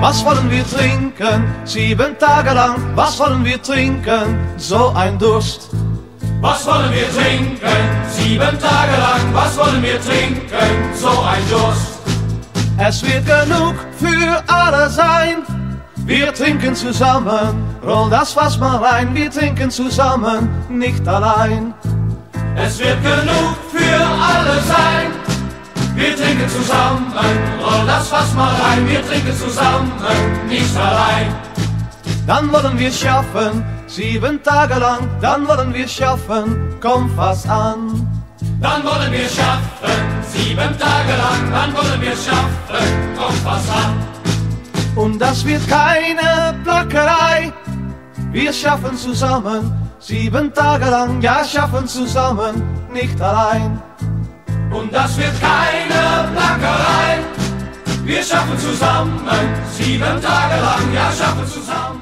Was wollen wir trinken? 7 Tage lang. Was wollen wir trinken? So ein Durst. Was wollen wir trinken? 7 Tage lang. Was wollen wir trinken? So ein Durst. Es wird genug für alle sein. Wir trinken zusammen. Roll das Fass mal rein. Wir trinken zusammen, nicht allein. Es wird genug für alle sein. Wir trinken zusammen. Roll das Fass mal rein. Wir trinken zusammen, nicht allein. Dann wollen wir schaffen, 7 Tage lang. Dann wollen wir schaffen, komm Fass an. Dann wollen wir schaffen, 7 Tage lang. Dann wollen wir schaffen, komm Fass an. Und das wird keine Plackerei. Wir schaffen zusammen, 7 Tage lang. Ja, schaffen zusammen, nicht allein. Und das wird keine Plackerei. Wir schaffen zusammen, 7 Tage lang. Ja, schaffen zusammen.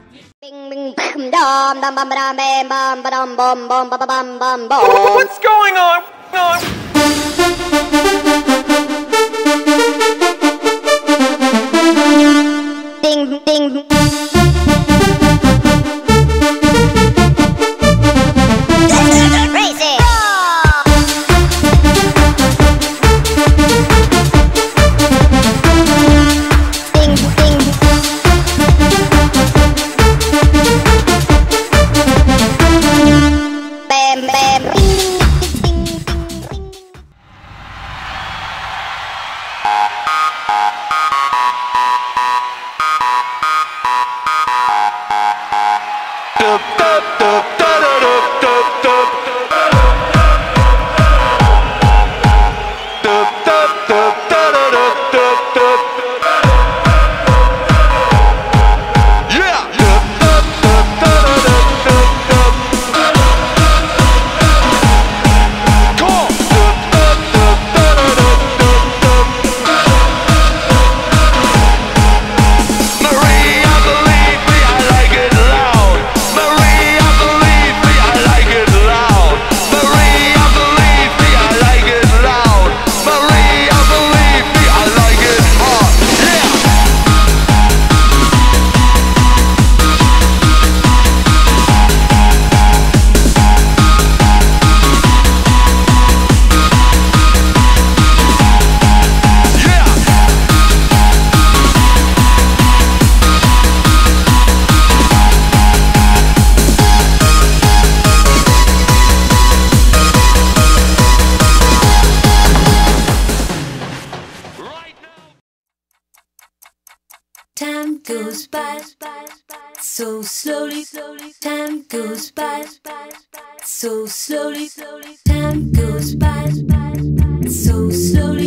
What's going on? Ding, ding. Crazy. Ding, ding. Bam, bam. Ding, ding, ding, ding. Time goes by so slowly. Time goes by so slowly. Time goes by so slowly.